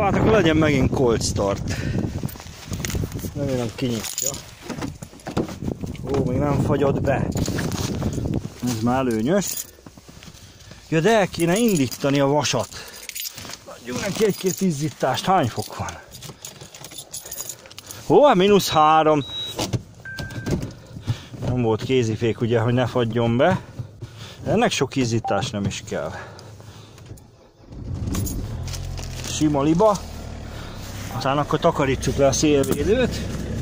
Hát akkor legyen megint cold start. Remélem kinyitja. Ó, még nem fagyott be. Ez már előnyös. Ja, de el kéne indítani a vasat. Adjunk neki egy-két izzítást. Hány fok van? Ó, hát -3. Nem volt kézifék, ugye, hogy ne fagyjon be. Ennek sok izzítás nem is kell. Sima liba. Aztán akkor takarítsuk le a szélvédőt.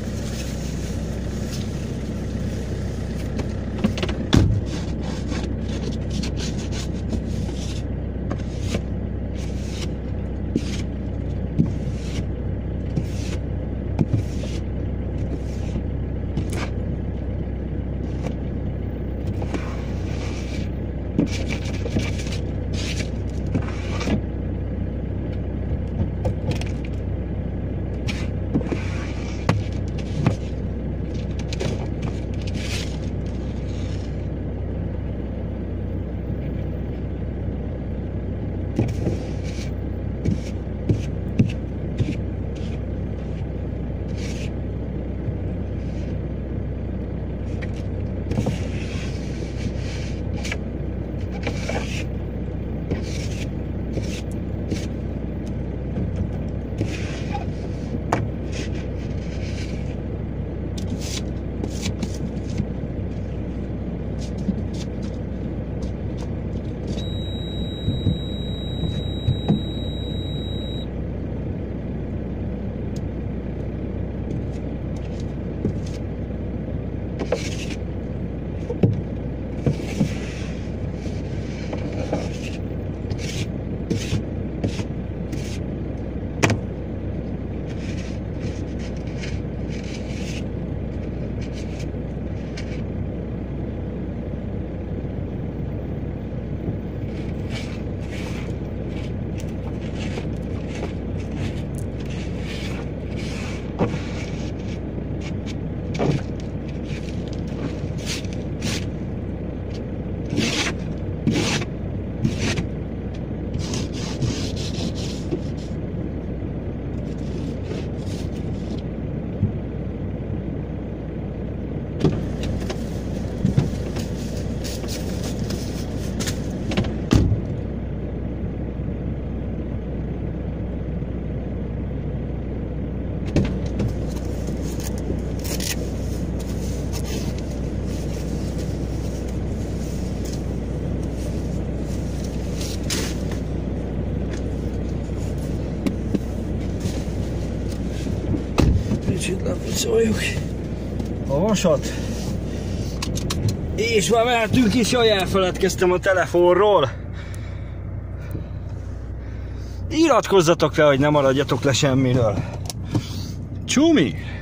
Kicsit lepucoljuk a vasat. És már mehetünk is, jaj, elfeledkeztem a telefonról. Iratkozzatok le, hogy ne maradjatok le semmiről. Csumi!